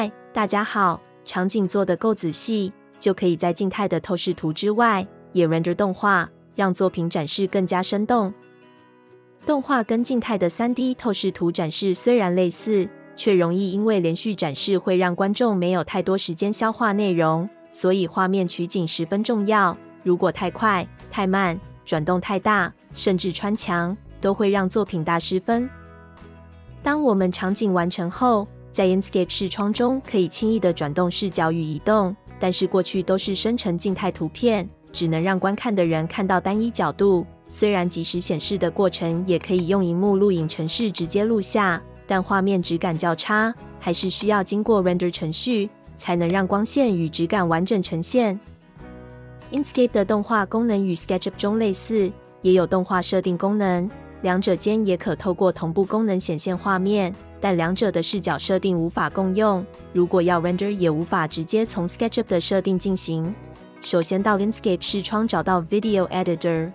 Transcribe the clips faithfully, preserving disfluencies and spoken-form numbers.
嗨，大家好！场景做得够仔细，就可以在静态的透视图之外，也 render 动画，让作品展示更加生动。动画跟静态的 三 D 透视图展示虽然类似，却容易因为连续展示会让观众没有太多时间消化内容，所以画面取景十分重要。如果太快、太慢、转动太大，甚至穿墙，都会让作品大失分。当我们场景完成后，在 Inkscape 视窗中可以轻易地转动视角与移动，但是过去都是生成静态图片，只能让观看的人看到单一角度。虽然即时显示的过程也可以用萤幕录影程式直接录下，但画面质感较差，还是需要经过 render 程序，才能让光线与质感完整呈现。Inkscape 的动画功能与 SketchUp 中类似，也有动画设定功能，两者间也可透过同步功能显现画面，但两者的视角设定无法共用。如果要 render 也无法直接从 SketchUp 的设定进行。首先到 Inkscape 视窗找到 Video Editor，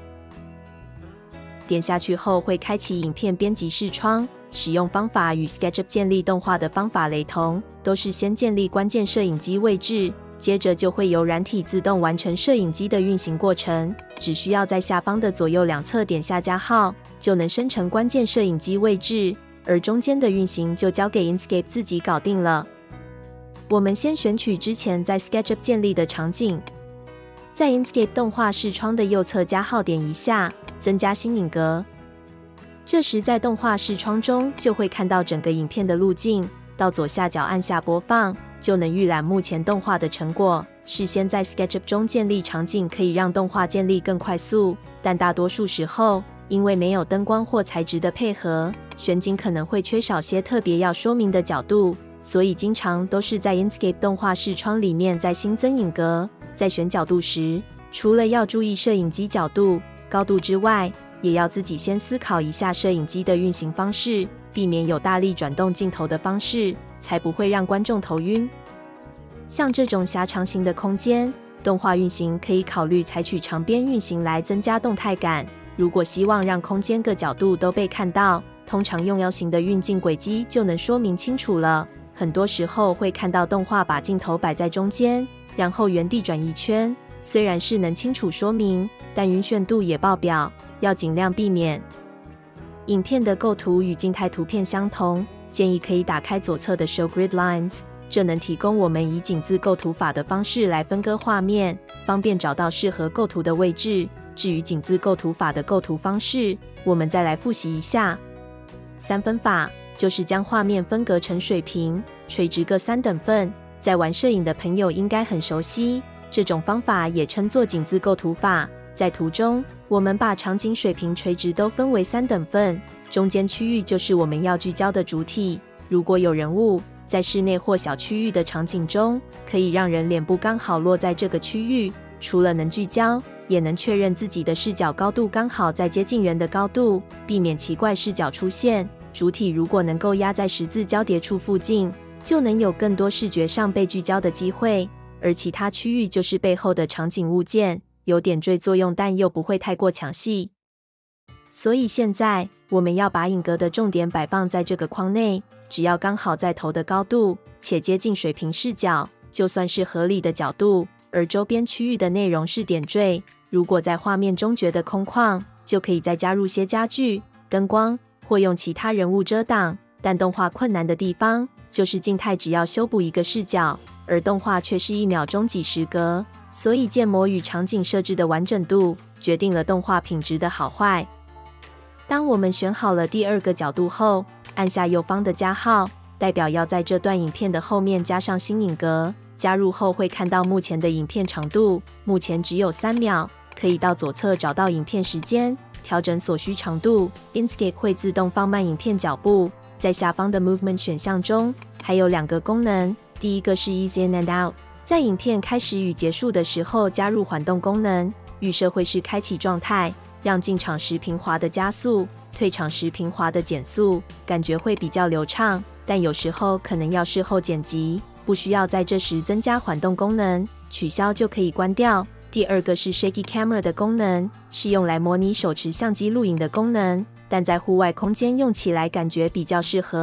点下去后会开启影片编辑视窗。使用方法与 SketchUp 建立动画的方法雷同，都是先建立关键摄影机位置，接着就会由软体自动完成摄影机的运行过程。只需要在下方的左右两侧点下加号，就能生成关键摄影机位置，而中间的运行就交给 Inkscape 自己搞定了。我们先选取之前在 SketchUp 建立的场景，在 Inkscape 动画视窗的右侧加号点一下，增加新影格。这时在动画视窗中就会看到整个影片的路径，到左下角按下播放，就能预览目前动画的成果。事先在 SketchUp 中建立场景可以让动画建立更快速，但大多数时候因为没有灯光或材质的配合，选景可能会缺少些特别要说明的角度，所以经常都是在 Inkscape 动画视窗里面再新增影格。在选角度时，除了要注意摄影机角度、高度之外，也要自己先思考一下摄影机的运行方式，避免有大力转动镜头的方式，才不会让观众头晕。像这种狭长型的空间，动画运行可以考虑采取长边运行来增加动态感。如果希望让空间各角度都被看到，通常用 L 型的运镜轨迹就能说明清楚了。很多时候会看到动画把镜头摆在中间，然后原地转一圈，虽然是能清楚说明，但晕眩度也爆表，要尽量避免。影片的构图与静态图片相同，建议可以打开左侧的 Show Grid Lines， 这能提供我们以井字构图法的方式来分割画面，方便找到适合构图的位置。至于井字构图法的构图方式，我们再来复习一下。三分法就是将画面分隔成水平、垂直各三等份，在玩摄影的朋友应该很熟悉。这种方法也称作井字构图法。在图中，我们把场景水平、垂直都分为三等份，中间区域就是我们要聚焦的主体。如果有人物在室内或小区域的场景中，可以让人脸部刚好落在这个区域，除了能聚焦，也能确认自己的视角高度刚好在接近人的高度，避免奇怪视角出现。主体如果能够压在十字交叠处附近，就能有更多视觉上被聚焦的机会，而其他区域就是背后的场景物件，有点缀作用，但又不会太过抢戏。所以现在我们要把影格的重点摆放在这个框内，只要刚好在头的高度，且接近水平视角，就算是合理的角度。而周边区域的内容是点缀，如果在画面中觉得空旷，就可以再加入些家具、灯光，或用其他人物遮挡。但动画困难的地方就是静态只要修补一个视角，而动画却是一秒钟几十格，所以建模与场景设置的完整度决定了动画品质的好坏。当我们选好了第二个角度后，按下右方的加号，代表要在这段影片的后面加上新影格。加入后会看到目前的影片长度，目前只有三秒，可以到左侧找到影片时间，调整所需长度。Inkscape 会自动放慢影片脚步。在下方的 Movement 选项中，还有两个功能，第一个是 Ease In and Out， 在影片开始与结束的时候加入缓动功能，预设会是开启状态，让进场时平滑的加速，退场时平滑的减速，感觉会比较流畅，但有时候可能要事后剪辑，不需要在这时增加缓动功能，取消就可以关掉。第二个是 Shaky Camera 的功能，是用来模拟手持相机录影的功能，但在户外空间用起来感觉比较适合。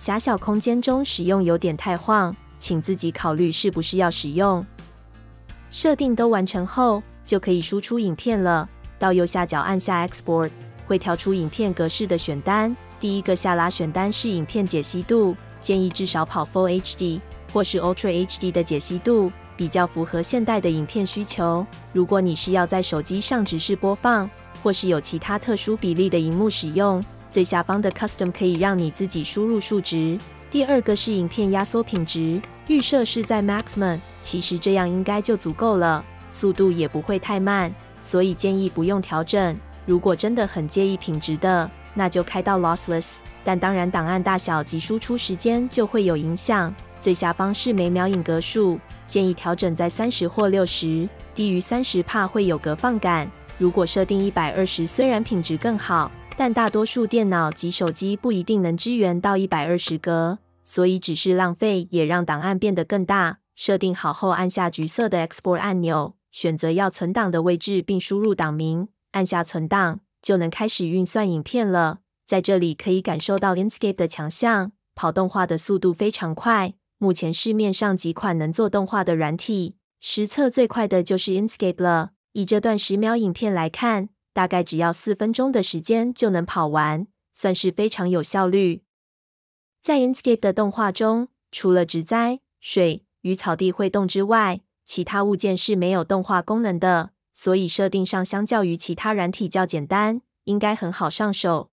狭小空间中使用有点太晃，请自己考虑是不是要使用。设定都完成后，就可以输出影片了。到右下角按下 Export， 会跳出影片格式的选单。第一个下拉选单是影片解析度，建议至少跑 Full H D 或是 Ultra H D 的解析度，比较符合现代的影片需求。如果你是要在手机上直视播放，或是有其他特殊比例的萤幕使用，最下方的 Custom 可以让你自己输入数值。第二个是影片压缩品质，预设是在 Maximum， 其实这样应该就足够了，速度也不会太慢，所以建议不用调整。如果真的很介意品质的，那就开到 Lossless， 但当然档案大小及输出时间就会有影响。最下方是每秒影格数，建议调整在三十或六十，低于三十怕会有隔放感。如果设定一百二十，虽然品质更好，但大多数电脑及手机不一定能支援到一百二十格，所以只是浪费，也让档案变得更大。设定好后，按下橘色的 Export 按钮，选择要存档的位置，并输入档名，按下存档，就能开始运算影片了。在这里可以感受到 Inkscape 的强项，跑动画的速度非常快。目前市面上几款能做动画的软体，实测最快的就是 Inkscape 了。以这段十秒影片来看，大概只要四分钟的时间就能跑完，算是非常有效率。在 Inkscape 的动画中，除了植栽、水与草地会动之外，其他物件是没有动画功能的，所以设定上相较于其他软体较简单，应该很好上手。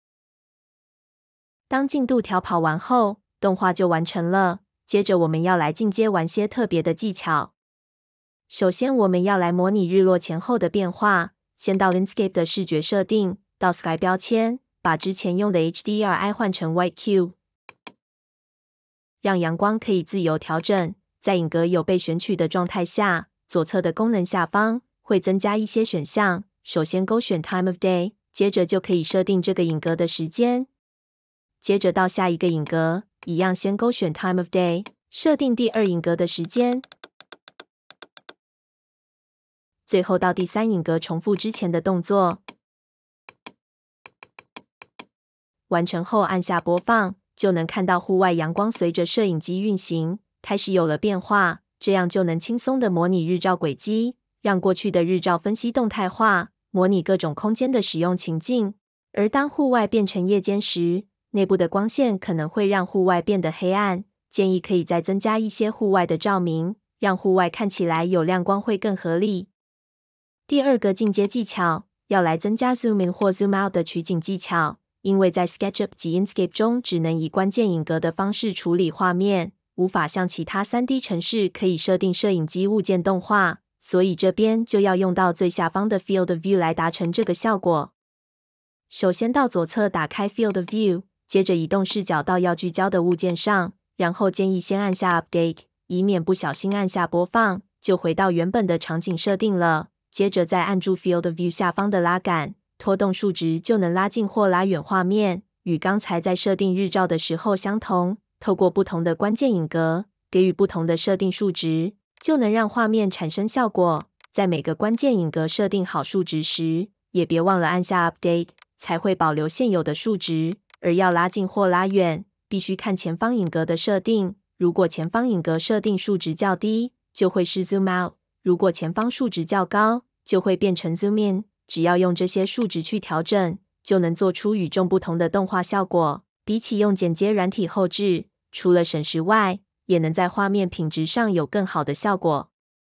当进度条跑完后，动画就完成了。接着我们要来进阶玩些特别的技巧。首先我们要来模拟日落前后的变化。先到 Inkscape 的视觉设定，到 Sky 标签，把之前用的 H D R I 换成 White Cube， 让阳光可以自由调整。在影格有被选取的状态下，左侧的功能下方会增加一些选项。首先勾选 Time of Day， 接着就可以设定这个影格的时间。接着到下一个影格，一样先勾选 Time of Day， 设定第二影格的时间。最后到第三影格重复之前的动作。完成后按下播放，就能看到户外阳光随着摄影机运行，开始有了变化，这样就能轻松的模拟日照轨迹，让过去的日照分析动态化，模拟各种空间的使用情境。而当户外变成夜间时，内部的光线可能会让户外变得黑暗，建议可以再增加一些户外的照明，让户外看起来有亮光会更合理。第二个进阶技巧，要来增加 Zoom In 或 Zoom Out 的取景技巧。因为在 SketchUp 及 Inkscape 中只能以关键影格的方式处理画面，无法像其他 三 D 程式可以设定摄影机物件动画，所以这边就要用到最下方的 Field View 来达成这个效果。首先到左侧打开 Field View， 接着移动视角到要聚焦的物件上，然后建议先按下 Update， 以免不小心按下播放，就回到原本的场景设定了。接着再按住 Field View 下方的拉杆，拖动数值就能拉近或拉远画面，与刚才在设定日照的时候相同。透过不同的关键影格，给予不同的设定数值，就能让画面产生效果。在每个关键影格设定好数值时，也别忘了按下 Update， 才会保留现有的数值。而要拉近或拉远，必须看前方影格的设定。如果前方影格设定数值较低，就会是 Zoom Out； 如果前方数值较高，就会变成 Zoom In。只要用这些数值去调整，就能做出与众不同的动画效果。比起用剪接软体后置，除了省时外，也能在画面品质上有更好的效果。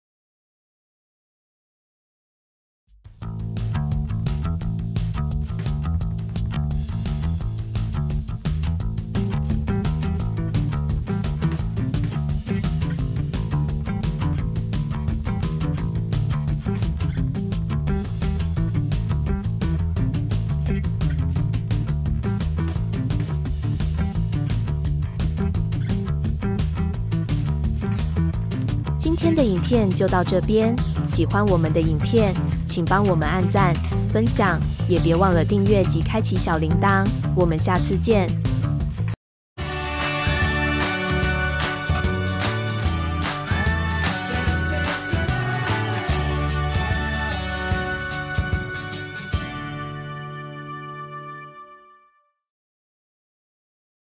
今天的影片就到这边，喜欢我们的影片，请帮我们按赞、分享，也别忘了订阅及开启小铃铛。我们下次见。